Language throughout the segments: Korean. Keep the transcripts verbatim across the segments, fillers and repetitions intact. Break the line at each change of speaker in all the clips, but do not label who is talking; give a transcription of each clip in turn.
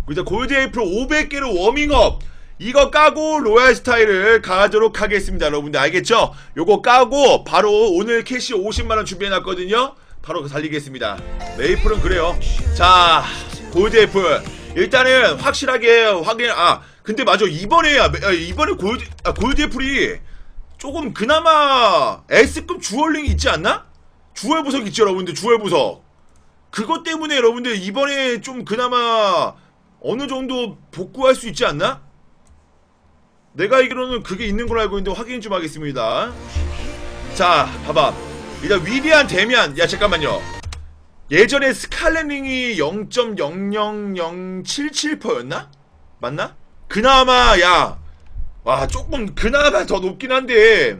일단 골드 에이프로 오백 개로 워밍업 이거 까고 로얄 스타일을 가도록 하겠습니다. 여러분들 알겠죠? 요거 까고 바로 오늘 캐시 오십만원 준비해놨거든요. 바로 달리겠습니다. 메이플은 그래요. 자, 골드 에이플 일단은 확실하게 확인. 아 근데 맞아, 이번에 이번에 골드 아, 골드 에이플이 조금 그나마 S급 주얼링이 있지 않나? 주얼 보석 있죠 여러분들. 주얼 보석 그것 때문에 여러분들 이번에 좀 그나마 어느 정도 복구할 수 있지 않나? 내가 알기로는 그게 있는 걸로 알고 있는데 확인 좀 하겠습니다. 자, 봐봐. 일단 위대한 데미안. 야, 잠깐만요. 예전에 스칼렛링이 영 점 영영영칠칠 퍼센트였나? 맞나? 그나마, 야. 와, 조금, 그나마 더 높긴 한데.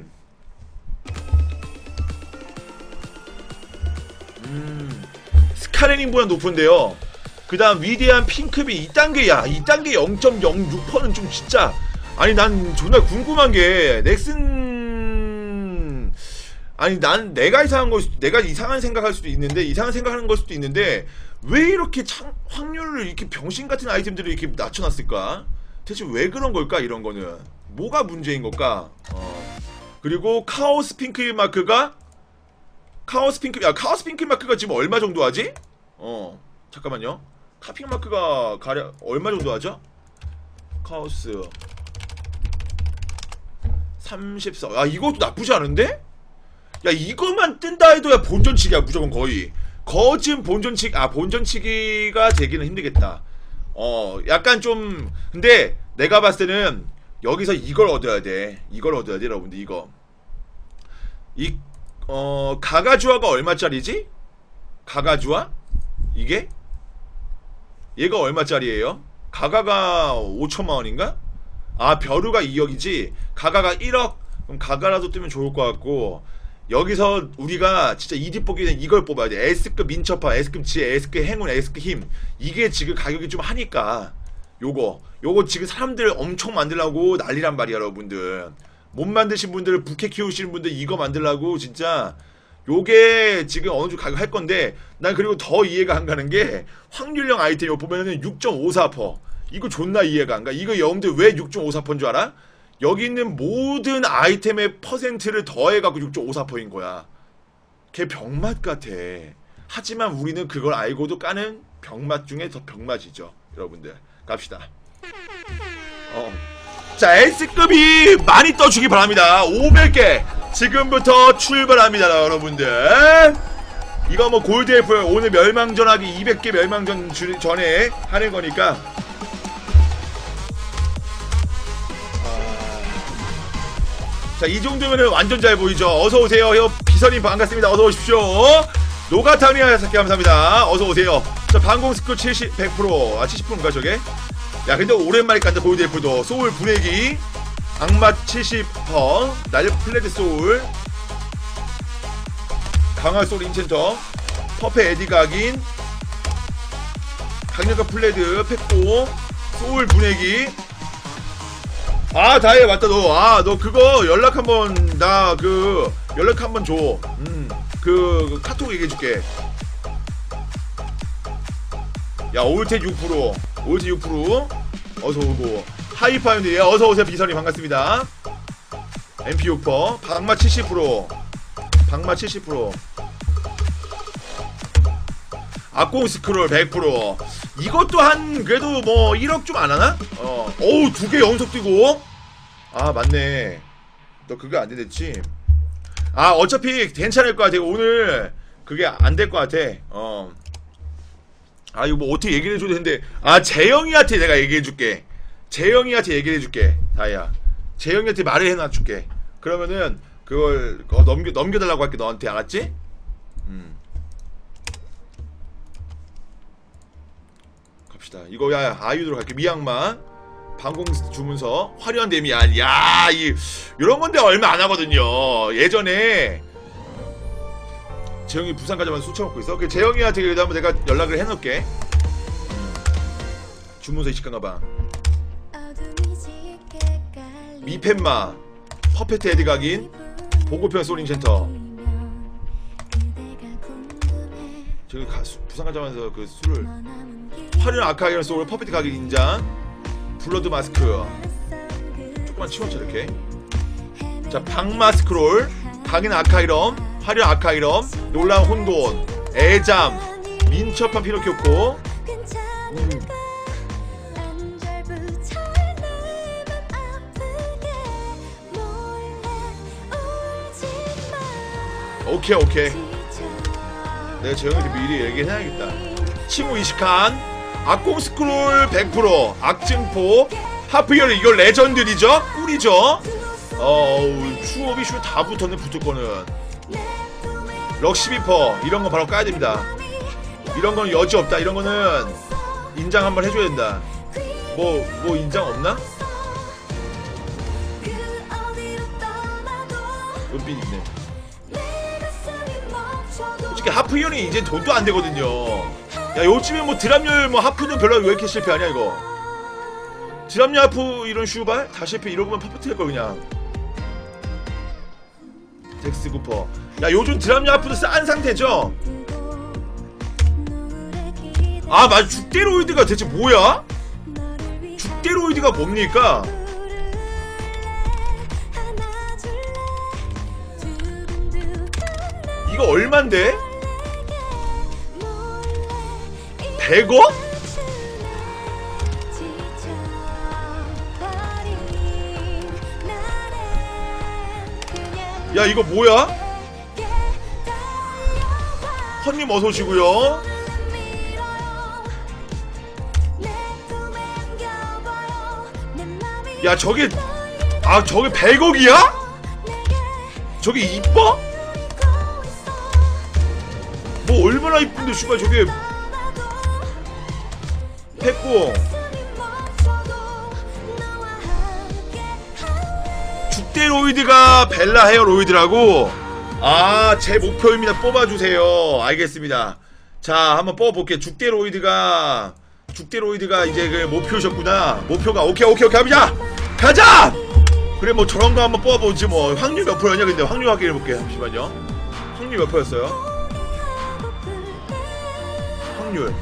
음. 스칼렛링보다 높은데요. 그 다음 위대한 핑크비 이 단계. 야, 이 단계 영 점 영육 퍼센트는 좀 진짜. 아니 난 정말 궁금한게 넥슨 아니 난 내가 이상한 걸 수도, 내가 이상한 생각할 수도 있는데 이상한 생각하는 걸 수도 있는데 왜 이렇게 창, 확률을 이렇게 병신같은 아이템들을 이렇게 낮춰놨을까? 대체 왜 그런 걸까? 이런 거는 뭐가 문제인 걸까? 어. 그리고 카오스 핑크 마크가 카오스 핑크 야 카오스 핑크 마크가 지금 얼마 정도 하지? 어 잠깐만요. 카핑 마크가 가려 얼마 정도 하죠? 카오스 삼십사. 아 이것도 나쁘지 않은데? 야 이것만 뜬다 해도 야 본전치기야 무조건 거의. 거진 본전치기. 아 본전치기가 되기는 힘들겠다. 어 약간 좀 근데 내가 봤을 때는 여기서 이걸 얻어야 돼. 이걸 얻어야 돼 여러분들. 이거 이 어 가가주아가 얼마짜리지? 가가주아? 이게? 얘가 얼마짜리예요? 가가가 오천만원인가? 아 벼루가 이억이지 가가가 일억. 그럼 가가라도 뜨면 좋을 것 같고 여기서 우리가 진짜 이디뽑기는 이걸 뽑아야 돼. S급 민첩파, S급 지혜, S급 행운, S급 힘. 이게 지금 가격이 좀 하니까 요거 요거 지금 사람들 엄청 만들라고 난리란 말이야 여러분들. 못 만드신 분들 부캐 키우시는 분들 이거 만들라고 진짜 요게 지금 어느 정도 가격 할 건데 난 그리고 더 이해가 안 가는 게 확률형 아이템 요 보면은 육 점 오사 퍼센트 이거 존나 이해가 안 가. 이거 여러분들 왜 육 점 오사 퍼센트인 줄 알아? 여기 있는 모든 아이템의 퍼센트를 더해갖고 육 점 오사 퍼센트인 거야. 걔 병맛 같아. 하지만 우리는 그걸 알고도 까는 병맛 중에 더 병맛이죠. 여러분들 갑시다. 어. 자 S급이 많이 떠주기 바랍니다. 오백 개 지금부터 출발합니다 여러분들. 이거 뭐 골드 애플 오늘 멸망전하기 이백 개 멸망전 주, 전에 하는 거니까 자, 이 정도면은 완전 잘 보이죠? 어서오세요. 형, 비서님 반갑습니다. 어서오십시오. 노가타니 하사키 감사합니다. 어서오세요. 자, 방공 스크 칠십, 백 퍼센트. 아, 칠십 퍼센트인가, 저게? 야, 근데 오랜만에 깐다, 골드 애플도. 소울 분해기. 악마 칠십 퍼센트. 날 플레드 소울. 강화 소울 인챈터. 퍼페 에디 각인. 강력한 플레드, 팩고. 소울 분해기. 아 다이아 맞다. 너 아 너 그거 연락 한번 나 그 연락 한번 줘. 음 그 카톡 얘기해줄게. 야 올텍 육 퍼센트 올텍 육 퍼센트 어서 오고 하이파이언드 예 어서 오세요. 비선이 반갑습니다. 엠피 육 퍼센트 박마 칠십 퍼센트 박마 칠십 퍼센트 악공 스크롤 백 퍼센트 이것도 한 그래도 뭐 일억 좀 안하나? 어 어우 두 개 연속 뜨고 아 맞네. 너 그거 안되겠지? 아 어차피 괜찮을 것 같아. 오늘 그게 안될 것 같아. 어 아 이거 뭐 어떻게 얘기를 해줘야 되는데 아 재영이한테 내가 얘기해줄게. 재영이한테 얘기해줄게. 다이야 재영이한테 말을 해놔줄게. 그러면은 그걸 어, 넘겨, 넘겨달라고 할게 너한테. 알았지? 음 이거 야 아이유로 갈게. 미양마 방공 주문서 화려한 데미안. 야 이 요런 건데 얼마 안 하거든요. 예전에 재영이 부산 가자마자 술 처먹고 있어. 그 재영이한테 그래도 한번 내가 연락을 해놓을게. 음. 주문서 이식한 가방. 미펜마 퍼펙트 에디 각인 보고편 소링센터. 저기 가, 부산 가자마자 그 술을 화려한 아카이런 소울 퍼펙트 가격 인장. 블러드 마스크 조금만 치웠죠 이렇게. 자 방마스크롤 강인 아카이럼 화려한 아카이럼 놀라운 혼돈 애잠 민첩한 피노키오코. 음. 오케이 오케이 내가 재영이한테 미리 얘기해야겠다. 치무 이식한 악공 스크롤 백 퍼센트 악증포 하프이어리 이거 레전드리죠? 꿀이죠? 어우 추업이 슈 다 붙었네. 붙을 거는 럭시비퍼 이런 거 바로 까야 됩니다. 이런 거는 여지 없다. 이런 거는 인장 한번 해줘야 된다. 뭐, 뭐 인장 없나? 은빛 있네. 솔직히 하프이어리 이제 돈도 안 되거든요. 야 요즘에 뭐 드랍률 뭐 하프는 별로 왜 이렇게 실패하냐 이거. 드랍률 하프 이런 슈발 다 실패. 이러고만 퍼펙트 할걸 그냥. 덱스 구퍼. 야 요즘 드랍률 하프도 싼 상태죠? 아 맞아. 죽대로이드가 대체 뭐야? 죽대로이드가 뭡니까? 이거 얼만데? 백억? 야 이거 뭐야? 헌님 어서오시고요. 야 저게 아 저게 백억이야? 저게 이뻐? 뭐 얼마나 이쁜데 슈발 저게. 패공 죽대로이드가 벨라 헤어로이드라고. 아 제 목표입니다. 뽑아주세요. 알겠습니다. 자 한번 뽑아볼게. 죽대로이드가 죽대로이드가 이제 그 목표셨구나. 목표가 오케이 오케이 오케이 가자 가자. 그래 뭐 저런거 한번 뽑아보지 뭐. 확률 몇 프로였냐 근데. 확률 확인해볼게. 잠시만요. 확률 몇 프로였어요? 확률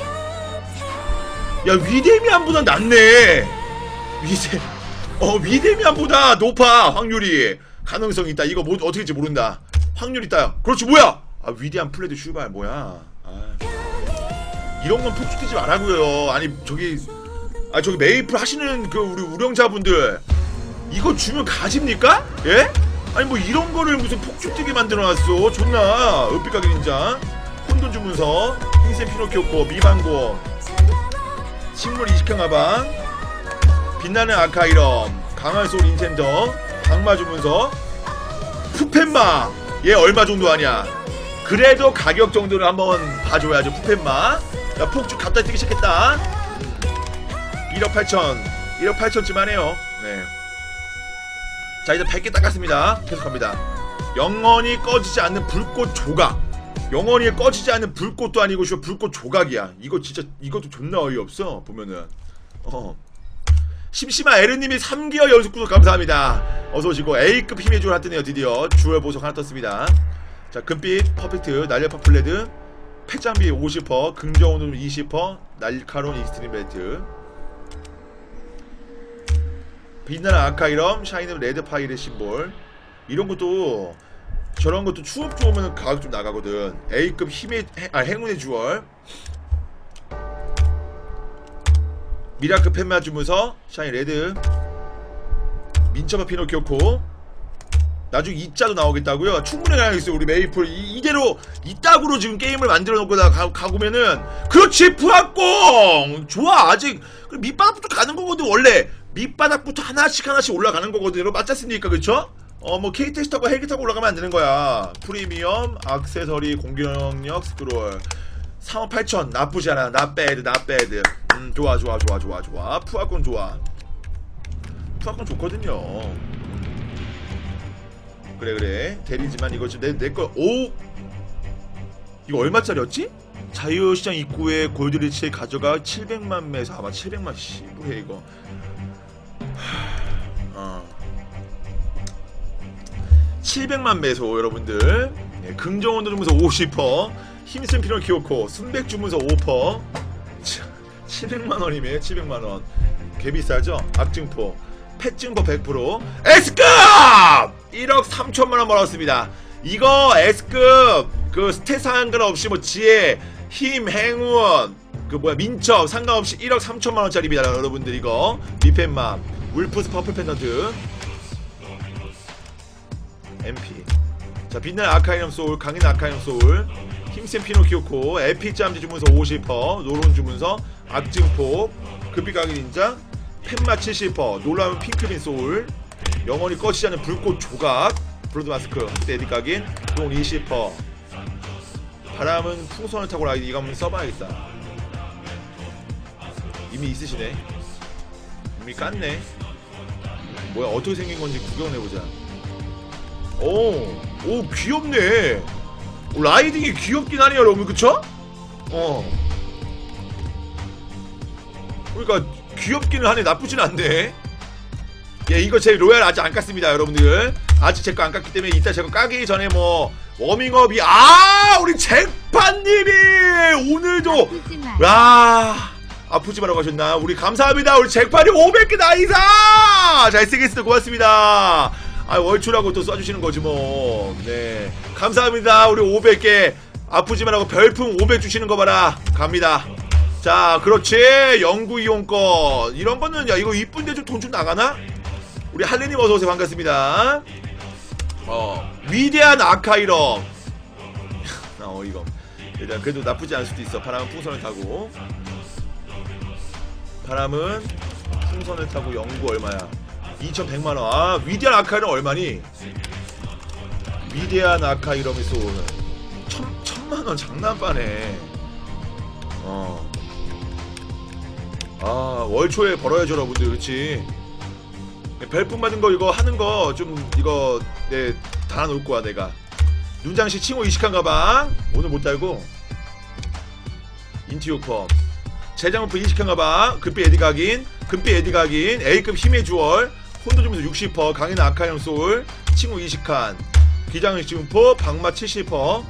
야 위데미안보다 낫네. 위데 어 위데미안보다 높아. 확률이. 가능성이 있다. 이거 뭐 어떻게 될지 모른다. 확률 있다. 그렇지 뭐야. 아 위대한 플레드 슈발 뭐야. 아. 이런 건 폭주되지 말라고요. 아니 저기 아 저기 메이플 하시는 그 우리 우령자분들 이거 주면 가집니까? 예? 아니 뭐 이런 거를 무슨 폭주되게 만들어놨어. 존나 은빛가게 인장 혼돈 주문서 흰색 피노키오코 미방고 식물 이식형 가방 빛나는 아카이럼 강한 소울 인텐더 강마 주문서 푸펜마 얘 얼마 정도 하냐. 그래도 가격 정도를 한번 봐줘야죠. 푸펜마. 야 폭주 갑자기 뛰기 시작했다. 일억 팔천 일억 팔천쯤 하네요. 네. 자 이제 백 개 닦았습니다. 계속합니다. 영원히 꺼지지 않는 불꽃 조각. 영원히 꺼지지 않는 불꽃도 아니고 저 불꽃 조각이야. 이거 진짜 이것도 존나 어이없어 보면은. 어 심심한 에르님이 삼 개월 연속 구독 감사합니다. 어서오시고 A급 힘의 주얼 하나 뜨네요. 드디어 주얼 보석 하나 떴습니다. 자 금빛 퍼펙트 날렵파 플레드 폐장비 오십 퍼센트 긍정온도 이십 퍼센트 날카로운 익스트림 벨트 빛나는 아카이럼 샤이는 레드 파일의 심볼. 이런 것도 저런 것도 추업 좋으면 가격 좀 나가거든. A급 힘의 아 행운의 주얼 미라클 펜마 주문서 샤인 레드 민첩한 피노키오코. 나중에 이자도 나오겠다고요? 충분히 가능했어요. 우리 메이플 이, 이대로 이따구로 지금 게임을 만들어 놓고 다 가보면은. 그렇지 부합공 좋아. 아직 밑바닥부터 가는 거거든. 원래 밑바닥부터 하나씩 하나씩 올라가는 거거든. 여러분 맞지 않습니까? 그쵸? 어 뭐 케이티엑스 타고 헬기 타고 올라가면 안 되는 거야. 프리미엄 액세서리 공격력 스크롤 삼억 팔천 나쁘지 않아. not bad not bad. 음 좋아 좋아 좋아 좋아 좋아. 푸아콘 좋아. 푸아콘 좋거든요. 그래 그래 대리지만 이거 지금 내 내 거 오 이거 얼마짜리였지? 자유시장 입구에 골드리치에 가져가 칠백만 매에서 아마 칠백만 씨부해 이거. 어 칠백만 매소 여러분들. 네, 긍정원도 주문서 오십 퍼센트 힘쓴 피노키오코 순백 주문서 오 퍼센트 칠백만 원이면 칠백만 원. 개 비싸죠? 악증포. 펫증포 백 퍼센트. S급! 일억 삼천만 원 벌었습니다. 이거 S급 그 스탯 상관없이 뭐 지혜, 힘, 행운, 그 뭐야 민첩 상관없이 일억 삼천만 원짜리입니다. 여러분들 이거 미펜맘 울프스 퍼플 펜던트 엠피. 자, 빛나는 아카이넘 소울, 강인 아카이넘 소울, 힘센 피노키오코, 에픽 잠재 주문서 오십 퍼센트, 노론 주문서, 악증포, 급비가기 닌자, 펜마 칠십 퍼센트, 놀라운 핑크빈 소울, 영원히 꺼지지 않는 불꽃 조각, 블러드 마스크, 에디 각인, 돈 이십 퍼센트. 바람은 풍선을 타고 라이드. 이거 한번 써봐야겠다. 이미 있으시네. 이미 깠네. 뭐야 어떻게 생긴 건지 구경해보자. 오, 오 귀엽네. 오, 라이딩이 귀엽긴 하네요 여러분, 그쵸? 어 그러니까 귀엽기는 하네. 나쁘진 않네. 예, 이거 제 로얄 아직 안 깠습니다 여러분들. 아직 제 거 안 깠기 때문에 이따 제가 까기 전에 뭐 워밍업이. 아 우리 잭판님이 오늘도 야 아프지 마라고 하셨나. 우리 감사합니다. 우리 잭판님 오백 개 나이사 잘쓰겠습니다. 고맙습니다. 아 월초라고 또 써주시는 거지 뭐. 네 감사합니다. 우리 오백 개 아프지 마라고 별풍 오백 주시는 거 봐라. 갑니다. 자 그렇지. 영구 이용권 이런 거는 야 이거 이쁜데 좀 돈 좀 나가나? 우리 할래님 어서오세요. 반갑습니다. 어 위대한 아카이럼. 어 이거 일단 그래도 나쁘지 않을 수도 있어. 바람은 풍선을 타고. 바람은 풍선을 타고 영구 얼마야? 이천백만 원. 아 위대한 아카이럼 얼마니? 위대한 아카이럼이 쏘는 천, 천만 원 장난빠네. 어. 아 월초에 벌어야죠 여러분들. 그렇지. 별풍 받은 거 이거 하는 거 좀 이거 네 달아놓을 거야 내가. 눈장식 칭호 이식한 가방 오늘 못 달고. 인티오컴 재장오프 이식한 가방. 금빛 에디 각인, 금빛 에디 각인, A급 힘의 주얼, 혼돈 주면서 육십 퍼센트, 강인 아카이엄 소울, 칭호 이식한, 기장의 지문포, 방마 칠십 퍼센트,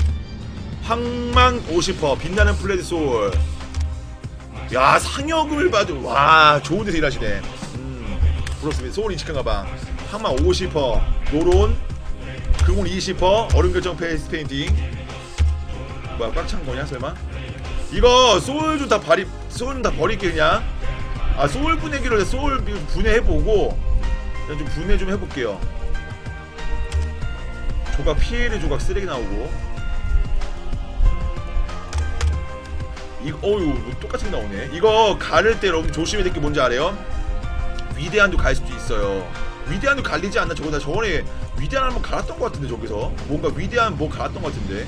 황망 오십 퍼센트, 빛나는 플레드 소울. 야 상여금을 받은. 와 좋은 데서 일하시네. 부럽습니다. 소울 이식한 가방. 항마 오십 퍼센트, 노론, 금온 이십 퍼센트, 얼음결정 페이스 페인팅. 뭐야 꽉 찬 거냐 설마? 이거 소울 좀 다 버리, 소울 좀 다 버릴게 그냥. 아 소울 분해기로 소울 분해해보고 그냥 좀 분해 좀 해볼게요. 조각 피해를 조각 쓰레기 나오고. 이거 어유 뭐 똑같이 나오네. 이거 가를 때 여러분 조심해야 될 게 뭔지 알아요? 위대한도 갈 수도 있어요. 위대한도 갈리지 않나? 저거 나 저번에 위대한 한번 갈았던 것 같은데 저기서 뭔가 위대한 뭐 갈았던 것 같은데.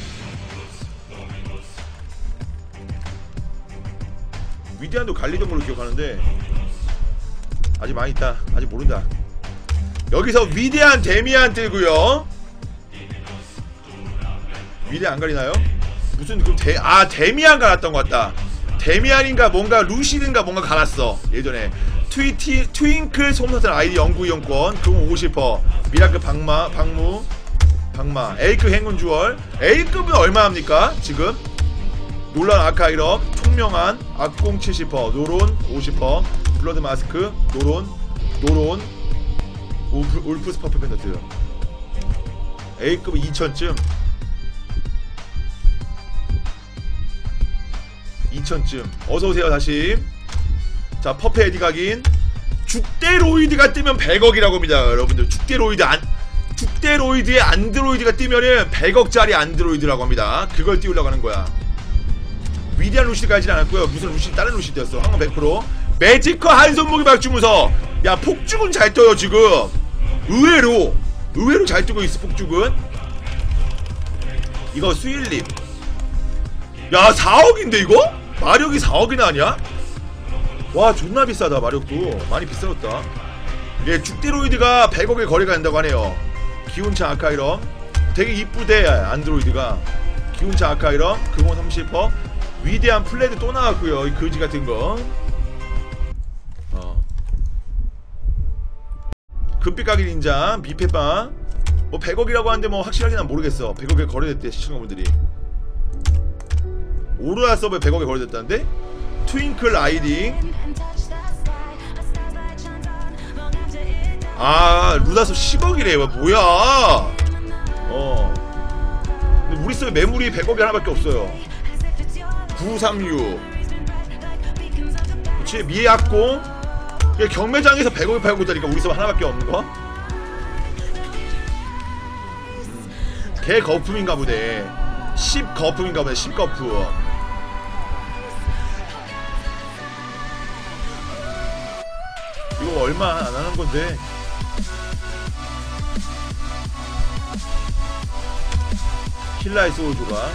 위대한도 갈리던 걸로 기억하는데 아직 많이 있다. 아직 모른다. 여기서 위대한 데미안 뜨고요. 위대한 안 갈리나요? 무슨 그 데, 아 데미안 갈았던 것 같다. 데미안인가 뭔가 루시든가 뭔가 갈았어 예전에. 트위티, 트윙클 솜사슬 아이디 영구 이용권 그럼 오십 퍼센트, 미라클 박마, 박무, 박마, A급 행운 주얼. A급은 얼마합니까 지금? 놀란 아카이럼, 총명한, 악공 칠십 퍼센트, 노론 오십 퍼센트, 블러드 마스크, 노론, 노론, 울프, 울프스 퍼플 펜던트. A급은 이천쯤. 이천쯤. 어서오세요 다시. 자 퍼페 에디 각인. 죽대로이드가 뜨면 백억이라고 합니다 여러분들. 죽대로이드 안 죽대로이드의 안드로이드가 뜨면은 백억짜리 안드로이드라고 합니다. 그걸 띄우려고 하는 거야. 위대한 루시드 가진 않았고요. 무슨 루시드 다른 루시드였어. 항상 백 퍼센트. 매지커 한손목이 박주무서. 야 폭죽은 잘 떠요 지금. 의외로 의외로 잘 뜨고 있어 폭죽은. 이거 수일립. 야 사억인데 이거? 마력이 사억이나 하냐? 와 존나 비싸다. 마력도 많이 비싸졌다. 예, 죽대로이드가 백억의 거래가 된다고 하네요. 기운차 아카이럼 되게 이쁘대. 안드로이드가 기운차 아카이럼 금원 삼십 퍼센트. 위대한 플레드 또 나왔고요. 이 거지 같은 거. 어. 금빛 가게 닌자 미페빵 뭐 백억이라고 하는데 뭐 확실하게 난 모르겠어. 백억에 거래됐대 시청자분들이. 오로라 서버에 백억에 거래됐다는데? 트윙클 라이딩. 아 루다스 십억이래. 뭐야. 어 근데 우리 sobie 매물이 백억이 하나밖에 없어요. 구삼육. 그치. 미약공 경매장에서 백억이 팔고 있다니까. 우리 sobie 하나밖에 없는거. 음. 개 거품인가 보네. 십 거품인가 보네. 십 거품. 이거 얼마 안 하는 건데. 킬라의 소울조가.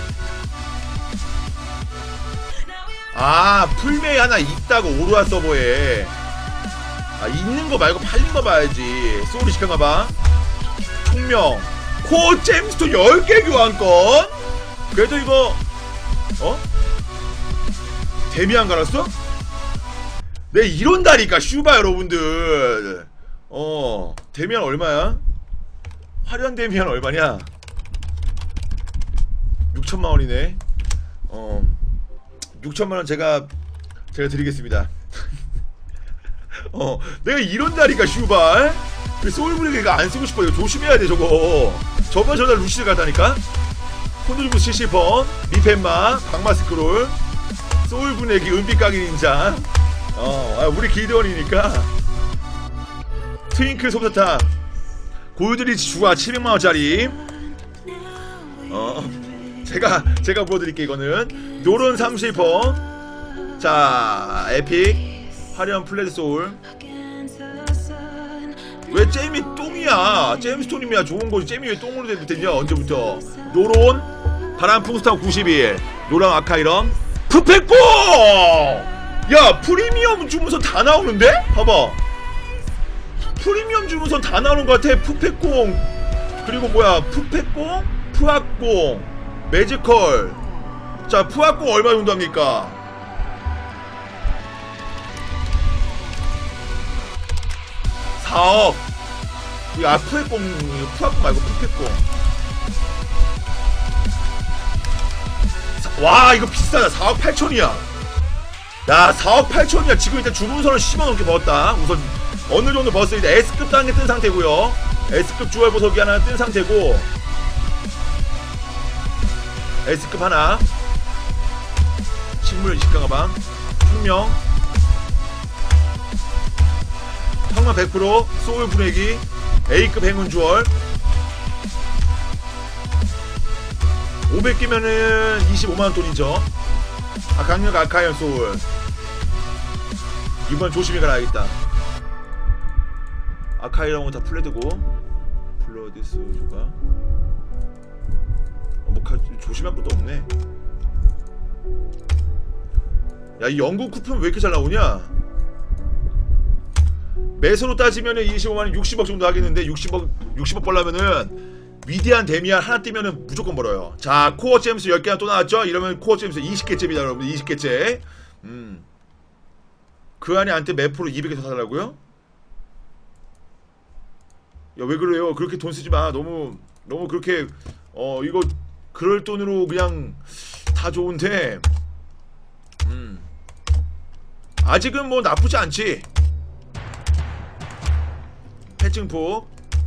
아 풀메이 하나 있다고. 오로라 서버에. 아 있는거 말고 팔린거 봐야지. 소울이 시켰나봐. 총명 코어 잼스톤 열 개 교환권. 그래도 이거 어? 데미안 갈았어? 네 이런다니까 슈바 여러분들. 어 데미안 얼마야? 화려한 데미안 얼마냐? 육천만원이네. 어 육천만원 제가 제가 드리겠습니다. 어 내가 이런다니까 슈발. 소울브레이크 이거 안쓰고 싶어. 이거 조심해야돼 저거. 저번 전날 루시드 가다니까. 콘도주부 칠십 번 미펜마 박마스크롤 소울브레이크 은빛가기 닌자. 어 아, 우리 기대원이니까. 트윙클 솜사탕 골드리 주가 칠백만원짜리. 어 제가 제가 보여드릴게. 이거는 노론 삼십 번. 자 에픽 화려한 플레드 소울. 왜 잼이 똥이야? 잼스톤이면 좋은거지. 잼이 왜 똥으로 됐냐 언제부터. 노론 바람풍스타운 구십일 노랑 아카이런 푸페꽁. 야 프리미엄 주문선 다 나오는데? 봐봐. 프리미엄 주문선 다 나오는 것 같아. 푸페꽁 그리고 뭐야 푸페꽁 푸아꽁 매지컬. 자 푸아꽁 얼마 정도 합니까? 사억. 이거 아 푸에꽁 푸아꽁 말고 푸페꽁. 와 이거 비싸다. 사억 팔천이야. 야 사억 팔천이야. 지금 일단 주문선을 십만 넘게 먹었다. 우선 어느정도 벌써 이제 S급 단계 뜬 상태고요. S급 주얼 보석이 하나 뜬 상태고. S급 하나. 식물 이식강 가방. 숙명 성만 백 퍼센트 소울 분해기. A급 행운 주얼 오백 개면은 이십오만원 돈이죠. 아 강력 아카이언 소울. 이번 조심히 가야겠다. 아카이언은 다 플레드고. 블러디스 조가. 어, 뭐 조심할 것도 없네. 야 이 영국 쿠폰 왜 이렇게 잘 나오냐? 매수로 따지면은 이십오만원 육십억 정도 하겠는데. 육십억 육십억 벌려면은 위대한 데미안 하나 뜨면은 무조건 벌어요. 자 코어 잼스 열 개나 또 나왔죠? 이러면 코어 잼스 이십 개째입니다 여러분. 이십 개째. 음. 그 안에 한테 매프로 이백 개 더 사달라고요? 야 왜 그래요? 그렇게 돈 쓰지마. 너무 너무 그렇게 어 이거 그럴 돈으로 그냥 다 좋은데. 음. 아직은 뭐 나쁘지 않지. 패증폭.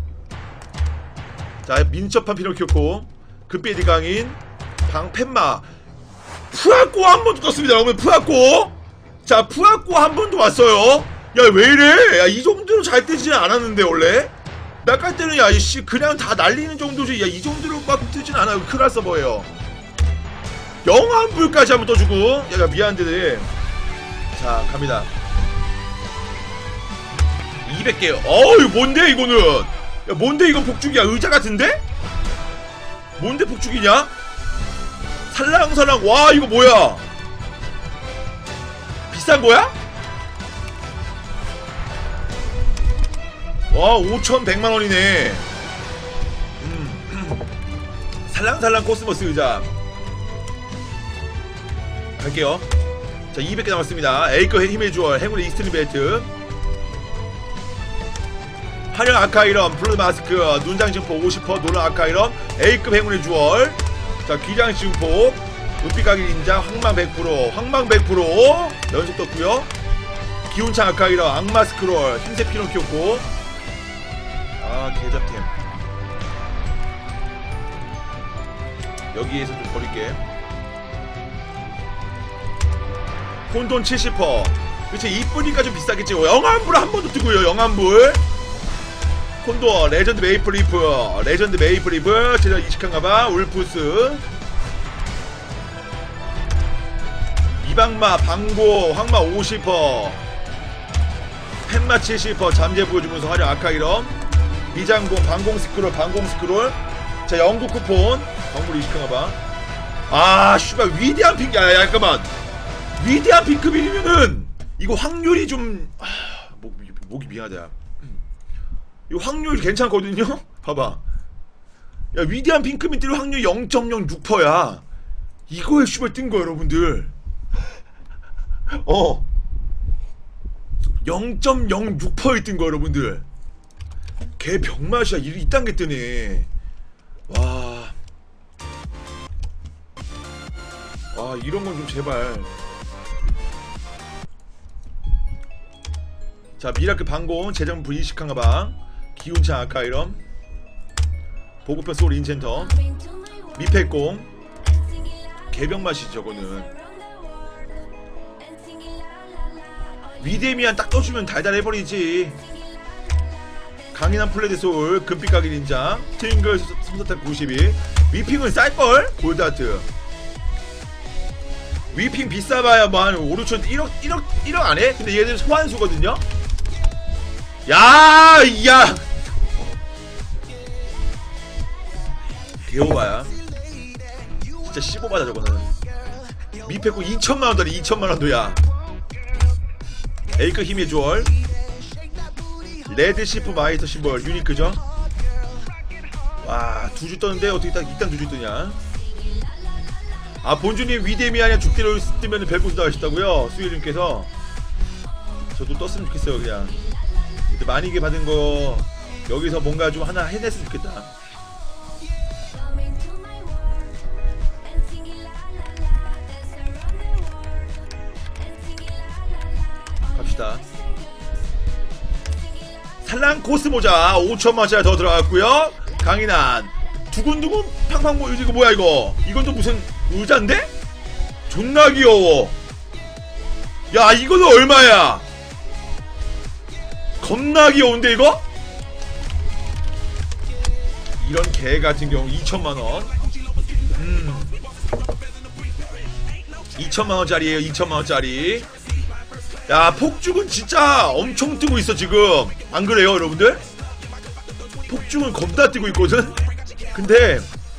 자 민첩한 피노키오코. 급비에디 강인 방펜마. 푸아꼬 한 번도 떴습니다 여러분. 푸아꼬. 자 푸아꼬 한 번도 왔어요. 야 왜이래. 야 이 정도로 잘 뜨지는 않았는데 원래. 나 깔 때는 야 이씨 그냥 다 날리는 정도지. 야 이 정도로 막 뜨진 않아요. 크라 서버예요. 영환불까지 한번 떠주고. 야 미안한데. 자 갑니다. 이백 개요. 어이 뭔데 이거는. 야 뭔데 이건 복죽이야. 의자 같은데? 뭔데 복죽이냐? 살랑살랑. 와 이거 뭐야. 비싼거야? 와 오천백만원이네 음. 살랑살랑 코스모스 의자 갈게요. 자 이백 개 남았습니다. A급 힘의 주얼 행운의 익스트림 벨트. 화려 아카이럼 블루 마스크 눈장 증폭 오십 퍼센트 노란 아카이럼 A급 행운의 주얼. 자 귀장 증폭 은빛가기 닌자 황망 백 퍼센트 황망 백 퍼센트 연속 떴고요. 기운창 아카이라 악마 스크롤 흰색 피노키오코. 아 개잡템. 여기에서 좀 버릴게. 혼돈 칠십 퍼센트. 그치 이쁘니까 좀 비싸겠지. 영암불 한 번 더 뜨고요. 영암불 콘도어 레전드 메이플 리프 레전드 메이플 리프 제작 이십 칸 가방 울프스 이방마 방고 황마 오십 퍼센트 펜마 칠십 퍼센트 잠재 보여주면서 화려 아카이럼 미장공 방공 스크롤 방공 스크롤. 자 영국 쿠폰 광물 이십 칸 가방. 아 슈발 위대한 핑크. 야 잠깐만 위대한 핑크빌이면은 이거 확률이 좀 아, 목, 목이 미안하다. 이 확률 괜찮거든요? 봐봐. 야 위대한 핑크빈 뜰 확률 영 점 영육 퍼센트야 이거에 슈발 뜬 거야 여러분들. 어 영 점 영육 퍼센트 뜬 거야 여러분들. 개 병맛이야. 이딴 게 뜨네. 와. 와 이런 건 좀 제발. 자 미라클 방공 재정부 이십 칸 가방 기운차 아카이럼 보급편 소울 인챈터 미패공 개병맛이지 저거는. 위데미안 딱 떠주면 달달해버리지. 강인한 플레드 소울 금빛가기 닌자 트윙글 삼사탑 구십이. 위핑은 쌀걸 골드하트. 위핑 비싸봐야 뭐 한 오, 육천 일억 일억 일억 안해? 근데 얘들 소환수거든요? 야, 야! 개오바야. 진짜 십오바다 저거는. 미패고 이천만원짜리 이천만원도야. 에이크 힘의 주얼 레드 시프 마이터 심벌 유니크죠? 와, 두 주 떴는데 어떻게 딱 이딴 두 주 뜨냐? 아, 본주님 위데미안에 죽대로 뜨면 별풍수다 하셨다고요? 수일님께서. 저도 떴으면 좋겠어요 그냥. 만이게 받은 거 여기서 뭔가 좀 하나 해냈으면 좋겠다. 갑시다. 산란 코스모자 오천만원짜리 더 들어갔고요. 강인한 두근두근 팡팡. 이거 뭐야 이거. 이건 또 무슨 의자인데? 존나 귀여워. 야 이거는 얼마야? 겁나 귀여운데 이거? 이런 개 같은 경우 이천만원. 음. 이천만원짜리에요 이천만원짜리. 야 폭죽은 진짜 엄청 뜨고 있어 지금. 안 그래요 여러분들? 폭죽은 겁나 뜨고 있거든? 근데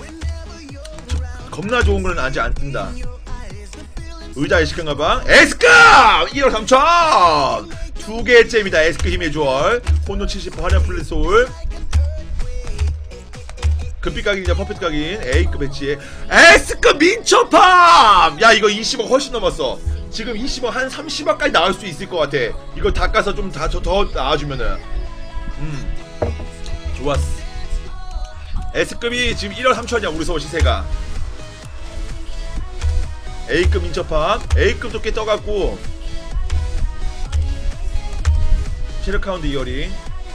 겁나 좋은 거는 아직 안 뜬다. 의자 에스크 가방 에스크 일억 삼천 두 개째입니다. 에스크 힘의 주얼 혼돈 칠십 퍼센트 화려한 플랫 소울 금빛 각인이자 퍼펙트 각인 A급 배치에 에스크 민초팜. 야 이거 이십억 훨씬 넘었어. 지금 이십억 한 삼십억까지 나올 수 있을 것 같아. 이걸 닦아서 좀 다 더 나와주면은. 음 좋았어. S급이 지금 일억 삼천이야 우리 서울 시세가. A급 민첩함 A급도 꽤 떠갖고 체력카운트 이어링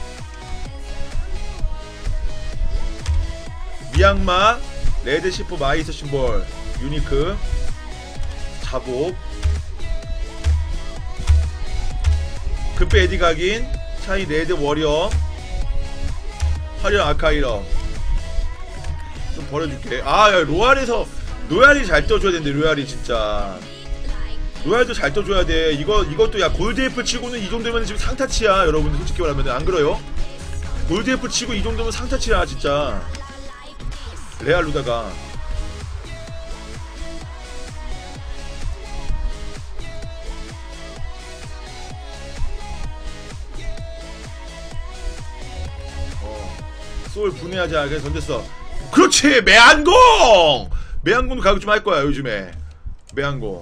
미양마 레드시프 마이스 심볼 유니크 자복 급배 에디 각인 차이 레드 워리어 화려한 아카이러 좀 버려줄게. 아 야 로얄에서 로얄이 잘 떠줘야 되는데 로얄이 진짜 로얄도 잘 떠줘야 돼. 이거 이것도 야 골드애플 치고는 이 정도면 지금 상타치야 여러분들. 솔직히 말하면 안 그래요? 골드애플 치고 이 정도면 상타치야 진짜. 레알루다가 어 소울 분해하지 않게 던졌어. 그렇지 매한공. 매한공도 가격 좀 할 거야 요즘에. 매한공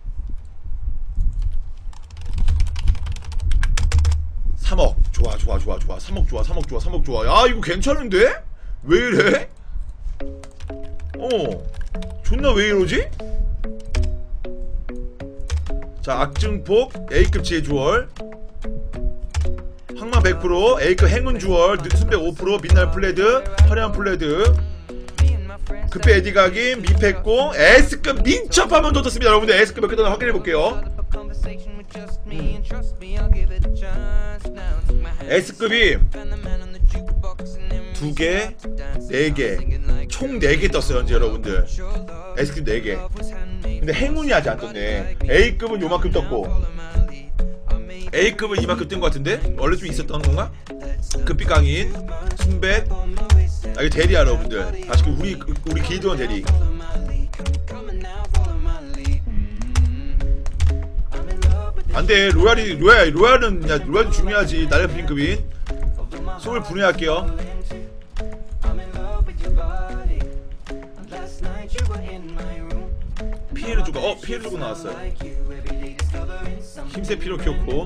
삼억 좋아 좋아 좋아 좋아 삼억 좋아 삼억 좋아 삼억 좋아. 야 이거 괜찮은데? 왜 이래? 어 존나 왜 이러지? 자, 악증폭 A급 지혜주얼, 항마 백 퍼센트, A급 행운 주얼, 순백 오 퍼센트, 빛날 플레드, 화려한 플레드, 급의 에디각인, 미패공, S급 민첩 한번 더 떴습니다. 여러분들 S급 몇 개 더 확인해볼게요. 음. S급이 두 개, 네 개, 총 네 개 떴어요 현재 여러분들. S급 네 개. 근데 행운이 아직 안 떴네. A급은 요만큼 떴고, A급은 이만큼 뜬 것 같은데? 원래 좀 있었던 건가? 급비 강인, 순백. 아, 이거 대리야 여러분들. 아직 우리 우리 길드원 대리. 안돼, 로얄이 로얄 로얄은 야 로얄은 중요하지. 날렵 급인. 소울 분해할게요. 피해를 주고, 어 피해를 주고 나왔어요. 힘세 피로 키웠고,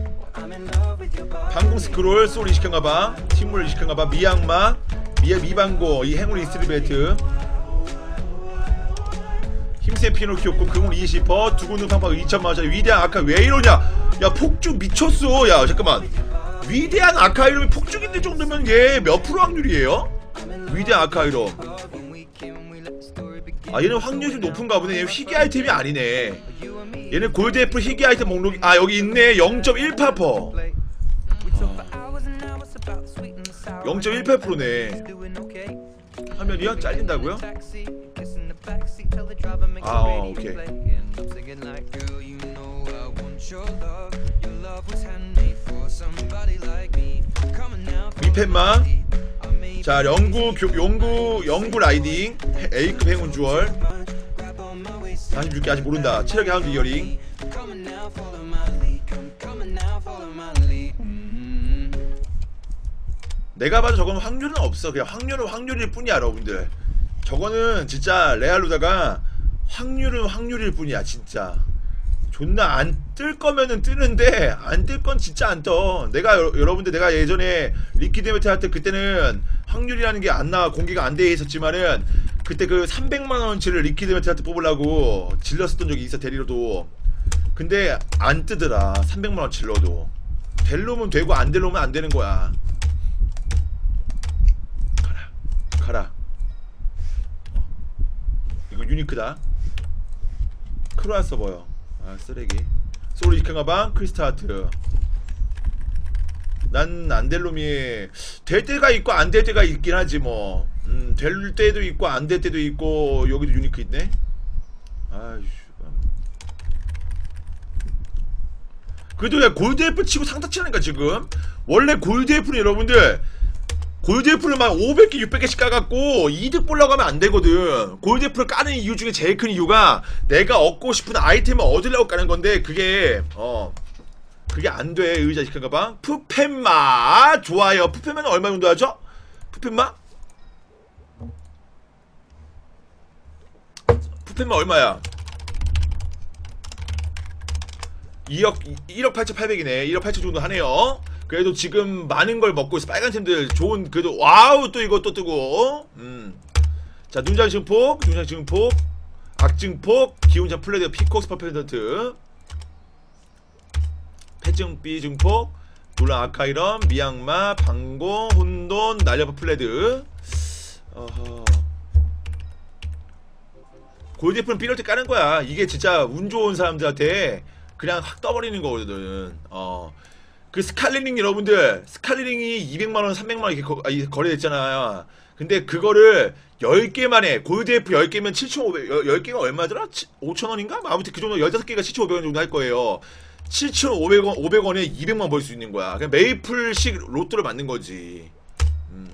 방공 스크롤, 소울 이식한가봐, 팀물 이식한가봐, 미양마, 미야 미방고, 이 행운 이스트리베트, 힘세 피로 키웠고, 금운 이십 퍼센트, 두근둥 팡팡 이천만원짜리 위대한 아카. 왜 이러냐? 야 폭죽 미쳤어. 야 잠깐만, 위대한 아카이롬이 폭죽인데 정도면 얘 몇 프로 확률이에요? 위대한 아카이롬. 아, 얘는 확률이 좀 높은가 보네. 얘 희귀 아이템이 아니네. 얘는 골드 애플 희귀 아이템 목록이, 아 여기 있네. 영 점 일팔 퍼센트. 영 점 일팔 퍼센트네 화면이요? 잘린다고요? 아 어, 오케이. 미펜마. 자, 영구 교, 영구 영구 라이딩, A급 행운 주얼, 사십육 개 아직 모른다. 체력의 하운드 이어링. 내가 봐도 저건 확률은 없어. 그냥 확률은 확률일 뿐이야 여러분들. 저거는 진짜 레알로다가 확률은 확률일 뿐이야 진짜. 존나 안 뜰 거면은 뜨는데 안 뜰 건 진짜 안 떠. 내가 여, 여러분들 내가 예전에 리퀴드 메탈 할 때 그때는 확률이라는 게 안 나와, 공개가 안 돼 있었지만은 그때 그 삼백만 원어치를 리퀴드 메탈 할 때 뽑으려고 질렀었던 적이 있어, 대리로도. 근데 안 뜨더라. 삼백만 원 질러도. 될 놈은 되고 안 될 놈은 안 되는 거야. 가라 가라. 어. 이거 유니크다. 크로아 서버요. 아 쓰레기. 소울 이스kan가방, 크리스타하트. 난 안 될 놈이 될 때가 있고 안 될 때가 있긴 하지 뭐. 음, 될 때도 있고 안 될 때도 있고. 여기도 유니크 있네. 아이씨. 그래도 야 골드 애플 치고 상타치 하니까 지금. 원래 골드 애플은 여러분들 골드 애플을 막 오백 개 육백 개씩 까갖고 이득 보려고 하면 안 되거든. 골드 애플을 까는 이유 중에 제일 큰 이유가 내가 얻고 싶은 아이템을 얻으려고 까는 건데, 그게 어 그게 안 돼. 의자 시간가방. 푸펜마 좋아요. 푸펜마는 얼마 정도 하죠? 푸펜마? 푸펜마 얼마야? 이억 일억 팔천팔백이네. 일억 팔천 정도 하네요. 그래도 지금 많은 걸 먹고 있어. 빨간 템들 좋은. 그래도 와우 또 이거 또 뜨고. 음. 자, 눈장 증폭, 눈장 증폭, 악증폭, 기운장 플레드, 피콕스 퍼펜턴트, 패증비 증폭, 놀란 아카이럼, 미양마, 방공, 혼돈, 날려버 플레드. 어허. 골드애플은 삐럴 때 까는 거야. 이게 진짜 운 좋은 사람들한테 그냥 확 떠버리는 거거든. 어. 그 스칼리링 여러분들, 스칼리링이 이백만 원, 삼백만 원 이렇게 거, 아, 거래됐잖아요. 근데 그거를 열 개만에, 골드애플 열 개면 칠천오백, 열 개가 얼마더라? 오천 원인가? 아무튼 그 정도, 열다섯 개가 칠천오백 원 정도 할 거예요. 칠천오백 원, 오백 원에 이백만 원 벌 수 있는 거야. 그냥 메이플식 로또를 만든 거지. 음.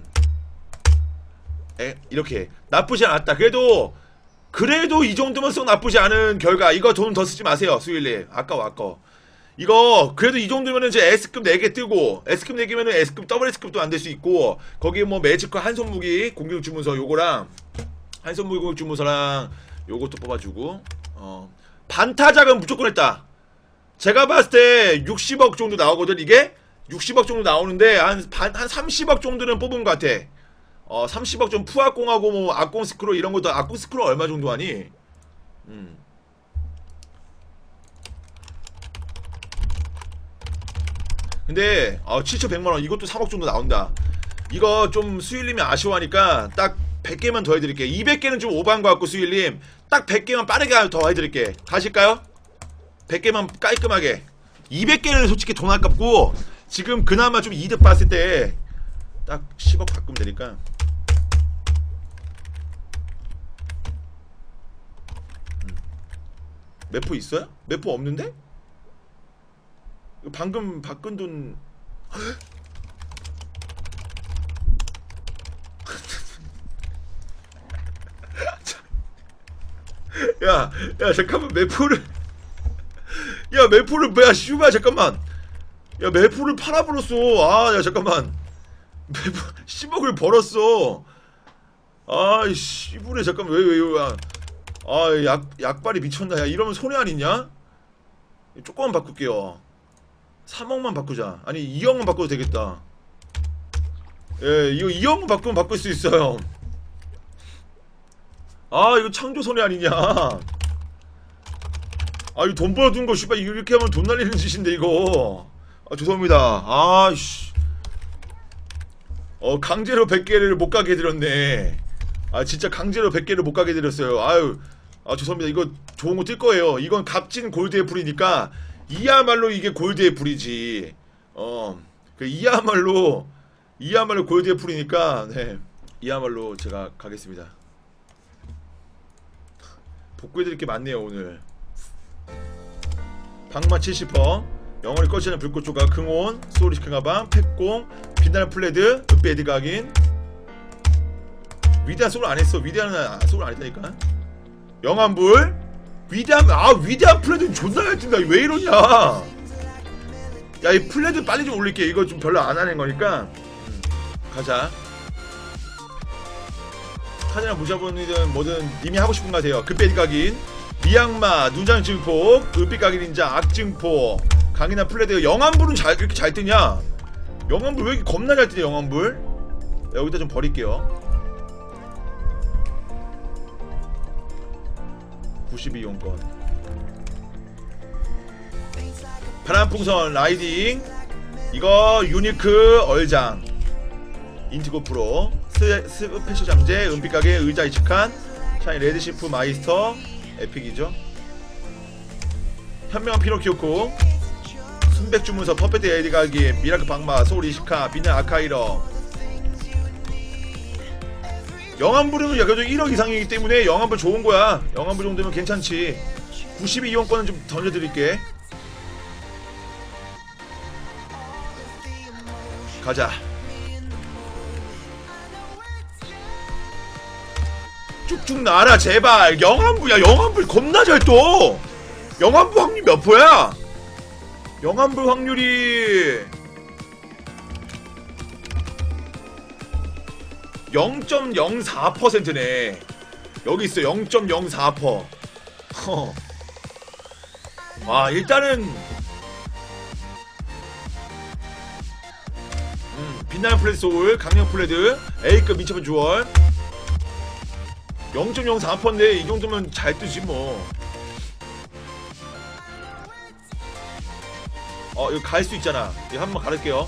에, 이렇게. 나쁘지 않았다. 그래도, 그래도 이 정도면 썩 나쁘지 않은 결과. 이거 돈 더 쓰지 마세요, 수일님. 아까워, 아까워. 이거 그래도 이 정도면은 이제 S급 네 개 뜨고, S급 네 개면은 S급 더블 S급도 안 될 수 있고, 거기에 뭐 매직과 한손무기 공격 주문서 요거랑 한손무기 공격 주문서랑 요것도 뽑아주고. 어 반타작은 무조건 했다. 제가 봤을 때 육십억 정도 나오거든. 이게 육십억 정도 나오는데 한 반 한 삼십억 정도는 뽑은 것 같아. 어 삼십억 좀 푸악공하고 뭐 악공 스크롤 이런 것도. 악공 스크롤 얼마 정도 하니? 음. 근데 아, 칠천백만 원 이것도 삼억 정도 나온다. 이거 좀 수일님이 아쉬워하니까 딱 백 개만 더 해드릴게. 이백 개는 좀 오버한 것 같고 수일님 딱 백 개만 빠르게 더 해드릴게. 가실까요? 백 개만 깔끔하게. 이백 개는 솔직히 돈 아깝고 지금 그나마 좀 이득 봤을 때 딱 십억 바꾸면 되니까. 음. 매포 있어요? 매포 없는데? 방금 바꾼 돈 야, 야 잠깐만 매포를 야 매포를 뭐야 슈가 잠깐만 야 매포를 팔아버렸어. 아 야 잠깐만 매포 십억을 벌었어. 아이 씨부레 잠깐만 왜 왜 왜 아약 약발이 미쳤나. 야 이러면 손해 아니냐? 조금만 바꿀게요. 삼억만 바꾸자. 아니 이억만 바꿔도 되겠다. 예 이거 이억만 바꾸면 바꿀 수 있어요. 아 이거 창조 손해 아니냐. 아 이거 돈 벌어둔 거 씨발 이렇게 하면 돈 날리는 짓인데 이거. 아 죄송합니다. 아씨 어 강제로 백 개를 못 가게 해드렸네. 아 진짜 강제로 백 개를 못 가게 해드렸어요. 아유 아 죄송합니다. 이거 좋은 거 뜰 거예요. 이건 값진 골드의 불이니까 이야말로 이게 골드의 불이지. 어 그 이야말로 이야말로 골드의 불이니까 네 이야말로 제가 가겠습니다. 복구해드릴 게 많네요 오늘. 방마 칠십 퍼센트 영원히 꺼지지 않는 불꽃 조각 긍온 소울리스크 가방 팩공 빛나는 플레드 읍베드 각인. 위대한 소울 안했어. 위대한 소울 안했다니까. 영환불 위대한 아 위대한 플레드는 존나 잘 뜬다. 왜 이러냐. 야 이 플레드 빨리 좀 올릴게. 이거 좀 별로 안 하는 거니까. 음, 가자. 카드나 무자본이든 뭐든 이미 하고 싶은 거 하세요. 급배드 각인 미양마 눈장 증폭 은빛 각인 인자 악증폭 강인한 플레드. 영환불은 잘 이렇게 잘 뜨냐. 영환불 왜 이렇게 겁나 잘 뜨냐 영환불. 여기다 좀 버릴게요. 구십이 용건 파란풍선 라이딩 이거 유니크 얼장 인티고 프로 스, 스페셜 잠재 은빛가게 의자 이측한 샤인 레드시프 마이스터 에픽이죠. 현명한 피노키오코 순백주문서 퍼펙트 에이디 가기 미라클 박마 소울 이시카 빛난 아카이러. 영환불은 그래도 일억 이상이기 때문에 영환불 좋은거야. 영환불 정도면 괜찮지. 구십이 이용권은 좀 던져드릴게. 가자. 쭉쭉 나와라 제발. 영환불 야 영환불 겁나 잘 떠. 영환불 확률 몇 퍼야? 영환불 확률이 영 점 영사 퍼센트네. 여기 있어. 영 점 영사 퍼센트. 허. 와 일단은 음, 빛나는 플레드 소울 강력 플레드 A급 민첩한 주얼 영 점 영사 퍼센트인데 이 정도면 잘 뜨지 뭐. 어 이거 갈 수 있잖아. 이거 한번 가를게요.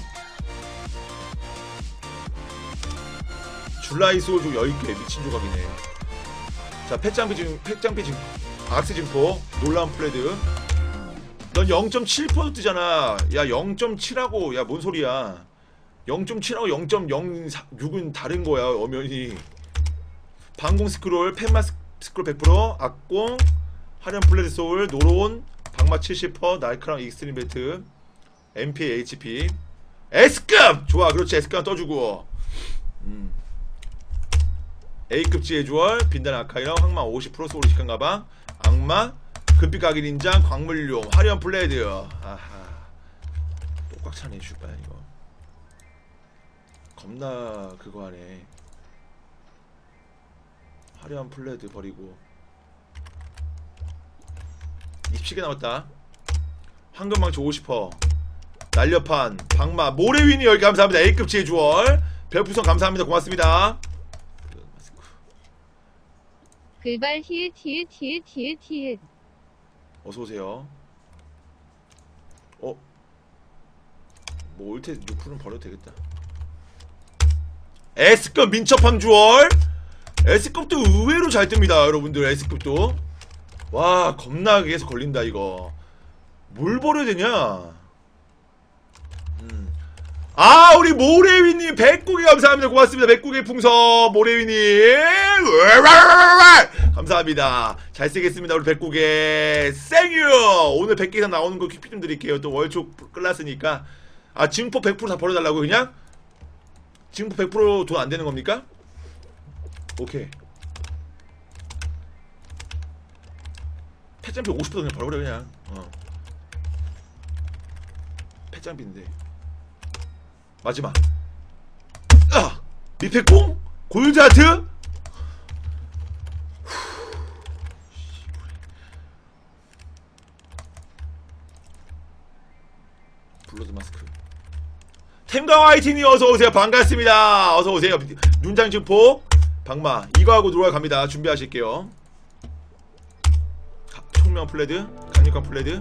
줄라이 소울 좀 열 개 미친 조각이네. 자 펫장비 지금 펫장비 지금 악스 증포 놀라운 플레드. 넌 영 점 칠 퍼센트 뜨잖아. 야 영 점 칠하고 야 뭔 소리야. 영 점 칠하고 영 점 영육은 다른 거야 엄연히. 방공 스크롤 펜마 스크롤 백 퍼센트 악공 화려한 플레드 소울 노론 방마 칠십 퍼센트 날카로운 익스트림 벨트 엠피 에이치피 S급 좋아. 그렇지. S급 떠주고 음. A급 지혜주얼 빛나는 아카이랑 항마 오십 퍼센트 소울 시간 가방 악마 금빛 각인 인장 광물용 화려한 플레드. 아하 똑꽉 차네 슈발 이거. 겁나 그거 하네. 화려한 플레드 버리고 이십 개 남았다. 황금망치 오십 퍼센트 날렵한 방마 모래위니 열 개 감사합니다. A급 지혜주얼 별풍선 감사합니다. 고맙습니다.
글발 히읗 히읗 히읗 히읗 히읗.
어서오세요. 어? 뭐 올테 육 퍼센트는 버려도 되겠다. S급 민첩함 주얼. S급도 의외로 잘 뜹니다 여러분들. S급도 와 겁나 계속 걸린다 이거. 뭘 버려야 되냐. 음. 아 우리 모래위님 백국이 감사합니다. 고맙습니다. 백국의 풍선 모래위님 감사합니다. 잘 쓰겠습니다 우리 백국의 생유. 오늘 백 개 이상 나오는 거 퀵픽 좀 드릴게요. 또 월초 끝났으니까. 아 증폭 백 퍼센트 다 버려달라고 그냥? 증폭 백 퍼센트 돈 안되는 겁니까? 오케이. 펫장비 오십 퍼센트 그냥 버려버려 그냥. 어. 펫장비인데 마지막 아! 미패콩? 골드하트? 블러드 마스크. 템강 화이팅이 어서오세요. 반갑습니다. 어서오세요. 눈장 증폭 방마 이거하고 들어와 갑니다. 준비하실게요. 가, 총명 플레드 강력한 플레드.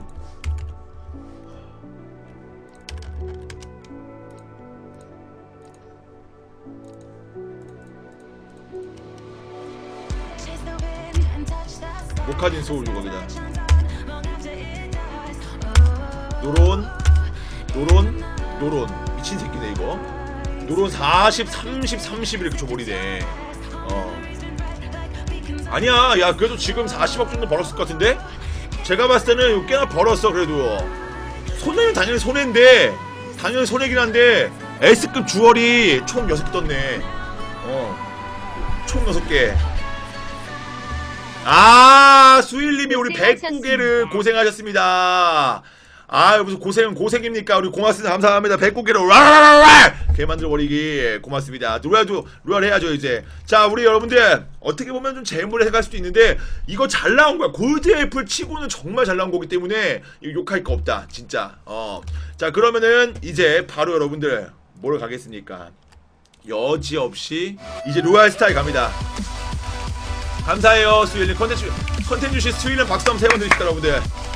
모카딘 소울 거기다. 노론 노론 노론 미친 새끼네 이거. 노론 사십 삼십 삼십 이렇게 줘버리네. 어 아니야 야 그래도 지금 사십억 정도 벌었을 것 같은데? 제가 봤을 때는 꽤나 벌었어. 그래도 손해는 당연히 손해인데 당연히 손해긴 한데 S급 주얼이 총 여섯 개 떴네. 어총 여섯 개. 아 수일님이 우리 백구개를 고생하셨습니다. 아 무슨 고생은 고생입니까. 우리 고맙습니다. 감사합니다. 백구개를 와라라라 개 만들어버리기 고맙습니다. 로얄도 로얄 해야죠 이제. 자 우리 여러분들 어떻게 보면 좀 재물을 해갈 수도 있는데 이거 잘 나온 거야. 골드 애플 치고는 정말 잘 나온 거기 때문에 이거 욕할 거 없다 진짜. 어 자 그러면은 이제 바로 여러분들 뭐로 가겠습니까. 여지없이 이제 로얄 스타일 갑니다. 감사해요 수일님. 컨텐츠 컨텐츠 시 수일님 박수 한번 세 번 드립시다 여러분들.